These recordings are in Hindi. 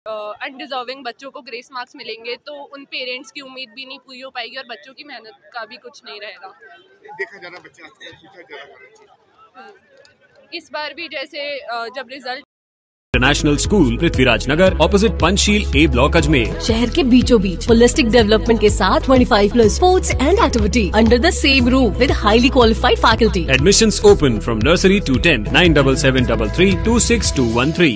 अनडिजर्विंग बच्चों को ग्रेस मार्क्स मिलेंगे तो उन पेरेंट्स की उम्मीद भी नहीं पूरी हो पाएगी और बच्चों की मेहनत का भी कुछ नहीं रहेगा। देखा जा रहा बच्चे आजकल सुसाइड ज़्यादा कर रहे हैं। इस बार भी जैसे जब result international school Prithviraj Nagar opposite Panchsheel A block Ajmer शहर के बीचों बीच होलिस्टिक डेवलपमेंट के साथ 25+ sports and activity under the same roof with highly qualified faculty. Admissions open from nursery to 10 9773 26213।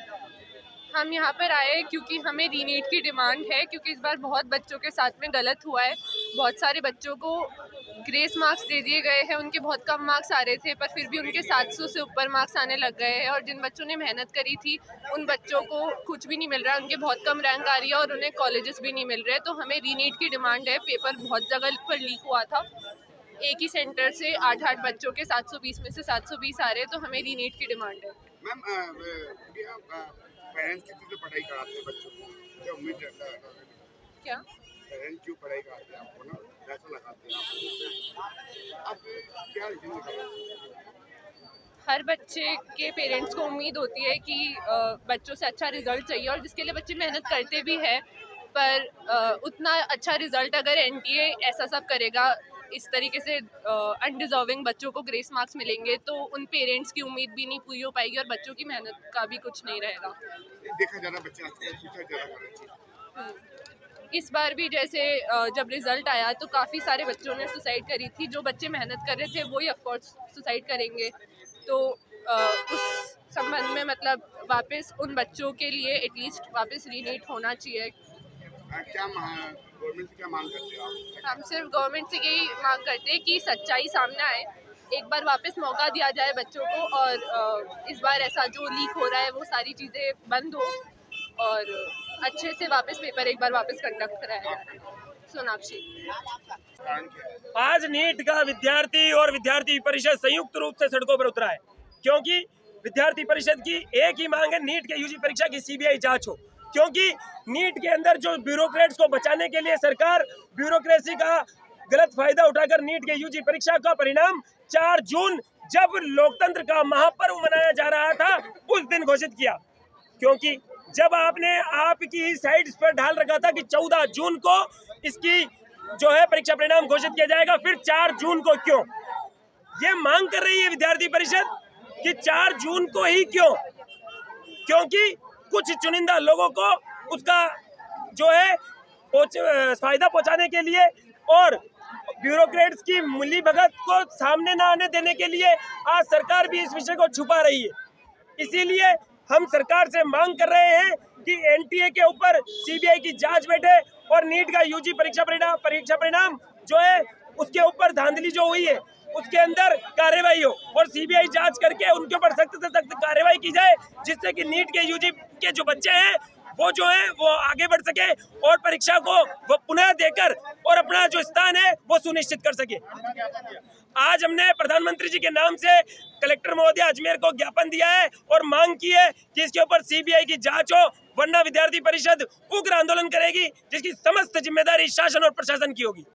हम यहाँ पर आए क्योंकि हमें रीनीट की डिमांड है, क्योंकि इस बार बहुत बच्चों के साथ में गलत हुआ है। बहुत सारे बच्चों को ग्रेस मार्क्स दे दिए गए हैं, उनके बहुत कम मार्क्स आ रहे थे पर फिर भी उनके 700 से ऊपर मार्क्स आने लग गए हैं और जिन बच्चों ने मेहनत करी थी उन बच्चों को कुछ भी नहीं मिल रहा है, उनके बहुत कम रैंक आ रही है और उन्हें कॉलेजेस भी नहीं मिल रहे। तो हमें रीनीट की डिमांड है। पेपर बहुत जगह पर लीक हुआ था, एक ही सेंटर से 8 बच्चों के 720 में से 720 आ रहे हैं, तो हमें रीनीट की डिमांड है। मैम पेरेंट्स कितनी पढ़ाई कराते हैं बच्चों को, क्या उम्मीद रहता है? क्या पेरेंट्स क्यों पढ़ाई कराते हैं आपको, ना पैसा लगाते हैं आप क्या रीजन निकालते? हर बच्चे के पेरेंट्स को उम्मीद होती है कि बच्चों से अच्छा रिजल्ट चाहिए और जिसके लिए बच्चे मेहनत करते भी हैं, पर उतना अच्छा रिजल्ट अगर एनटीए ऐसा सब करेगा, इस तरीके से अनडिजर्विंग बच्चों को ग्रेस मार्क्स मिलेंगे तो उन पेरेंट्स की उम्मीद भी नहीं पूरी हो पाएगी और बच्चों की मेहनत का भी कुछ नहीं रहेगा। देखा जा रहा बच्चे आजकल सुसाइड ज़्यादा कर रहे हैं। इस बार भी जैसे जब रिजल्ट आया तो काफ़ी सारे बच्चों ने सुसाइड करी थी। जो बच्चे मेहनत कर रहे थे वही ऑफकोर्स सुसाइड करेंगे, तो उस संबंध में मतलब वापस उन बच्चों के लिए एटलीस्ट वापस रीनीट होना चाहिए। क्या गवर्नमेंट से क्या मांग करते हो आप? हम सिर्फ गवर्नमेंट से यही मांग करते हैं कि सच्चाई सामने आए, एक बार वापस मौका दिया जाए बच्चों को और इस बार ऐसा जो लीक हो रहा है वो सारी चीज़ें बंद हो और अच्छे से वापस पेपर एक बार वापस कंडक्ट कराया जाए। सोनाक्षी। आज नीट का विद्यार्थी और विद्यार्थी परिषद संयुक्त रूप से सड़कों पर उतरा है, क्योंकि विद्यार्थी परिषद की एक ही मांग है, नीट के यूजी परीक्षा की सीबीआई जांच हो। क्योंकि नीट के अंदर जो ब्यूरोक्रेट्स को बचाने के लिए सरकार ब्यूरोक्रेसी का गलत फायदा उठाकर नीट के यूजी परीक्षा का परिणाम 4 जून जब लोकतंत्र का महापर्व मनाया जा रहा था उस दिन घोषित किया। क्योंकि जब आपने आपकी साइट्स पर ढाल रखा था कि 14 जून को इसकी जो है परीक्षा परिणाम घोषित किया जाएगा, फिर 4 जून को क्यों? ये मांग कर रही है विद्यार्थी परिषद कि 4 जून को ही क्यों? क्योंकि कुछ चुनिंदा लोगों को उसका जो है फायदा पहुंचाने के लिए और ब्यूरोक्रेट्स की मिली भगत को सामने न आने देने के लिए आज सरकार भी इस विषय को छुपा रही है। इसीलिए हम सरकार से मांग कर रहे हैं कि एनटीए के ऊपर सीबीआई की जांच बैठे और नीट का यूजी परीक्षा परिणाम जो है उसके ऊपर धांधली जो हुई है उसके अंदर कार्रवाई हो और सीबीआई जांच करके उनके ऊपर सख्त से सख्त कार्रवाई की जाए, जिससे कि नीट के यूजी के जो बच्चे हैं वो जो है वो आगे बढ़ सके और परीक्षा को वो पुनः देकर और अपना जो स्थान है वो सुनिश्चित कर सके। आज हमने प्रधानमंत्री जी के नाम से कलेक्टर महोदय अजमेर को ज्ञापन दिया है और मांग की है कि इसके ऊपर सीबीआई की जांच हो, वरना विद्यार्थी परिषद उग्र आंदोलन करेगी जिसकी समस्त जिम्मेदारी शासन और प्रशासन की होगी।